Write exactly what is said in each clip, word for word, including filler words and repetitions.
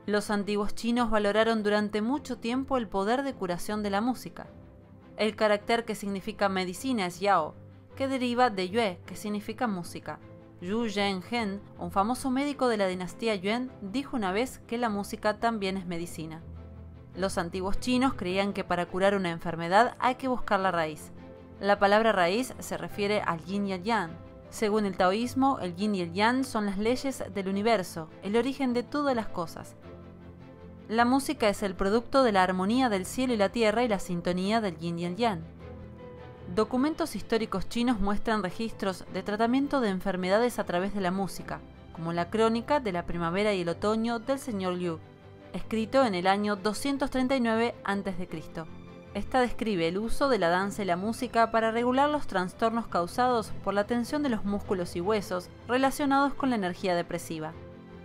Los antiguos chinos valoraron durante mucho tiempo el poder de curación de la música. El carácter que significa medicina es yao, que deriva de yue, que significa música. Yu Zhenhen, un famoso médico de la dinastía Yuan, dijo una vez que la música también es medicina. Los antiguos chinos creían que para curar una enfermedad hay que buscar la raíz. La palabra raíz se refiere al yin y al yang. Según el taoísmo, el yin y el yang son las leyes del universo, el origen de todas las cosas. La música es el producto de la armonía del cielo y la tierra y la sintonía del yin y el yang. Documentos históricos chinos muestran registros de tratamiento de enfermedades a través de la música, como la crónica de la primavera y el otoño del señor Liu, escrito en el año doscientos treinta y nueve antes de Cristo. Esta describe el uso de la danza y la música para regular los trastornos causados por la tensión de los músculos y huesos relacionados con la energía depresiva.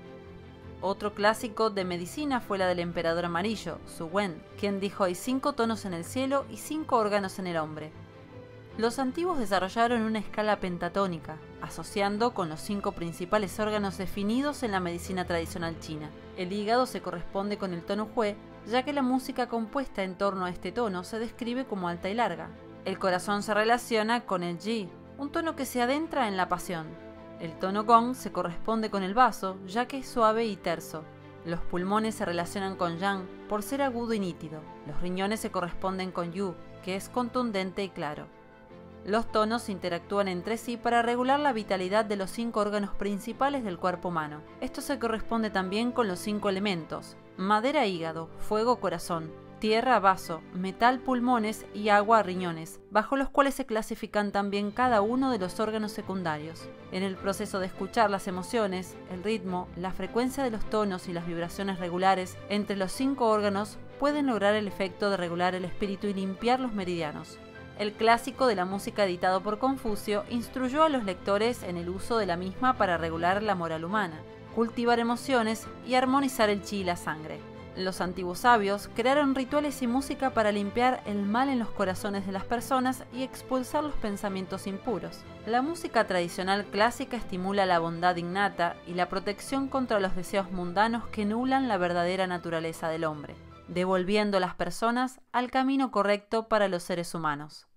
Otro clásico de medicina fue la del emperador amarillo, Su Wen, quien dijo: hay cinco tonos en el cielo y cinco órganos en el hombre. Los antiguos desarrollaron una escala pentatónica, asociando con los cinco principales órganos definidos en la medicina tradicional china. El hígado se corresponde con el tono Hue, ya que la música compuesta en torno a este tono se describe como alta y larga. El corazón se relaciona con el Ji, un tono que se adentra en la pasión. El tono Gong se corresponde con el bazo, ya que es suave y terso. Los pulmones se relacionan con Yang, por ser agudo y nítido. Los riñones se corresponden con Yu, que es contundente y claro. Los tonos interactúan entre sí para regular la vitalidad de los cinco órganos principales del cuerpo humano. Esto se corresponde también con los cinco elementos: madera, hígado; fuego, corazón; tierra, vaso; metal, pulmones; y agua, riñones, bajo los cuales se clasifican también cada uno de los órganos secundarios. En el proceso de escuchar las emociones, el ritmo, la frecuencia de los tonos y las vibraciones regulares entre los cinco órganos pueden lograr el efecto de regular el espíritu y limpiar los meridianos. El clásico de la música editado por Confucio instruyó a los lectores en el uso de la misma para regular la moral humana, cultivar emociones y armonizar el chi y la sangre. Los antiguos sabios crearon rituales y música para limpiar el mal en los corazones de las personas y expulsar los pensamientos impuros. La música tradicional clásica estimula la bondad innata y la protección contra los deseos mundanos que nublan la verdadera naturaleza del hombre, devolviendo a las personas al camino correcto para los seres humanos.